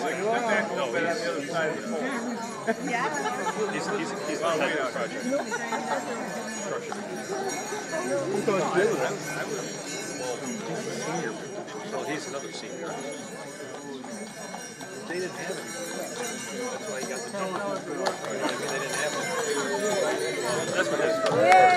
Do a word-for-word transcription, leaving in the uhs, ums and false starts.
No, he's, he's, he's, he's, he's the head of the project. Structure. Who thought you were? Well, he's a senior. Well, he's another senior. They didn't have any. That's why he got the job. I mean, they didn't have any. That's what it is.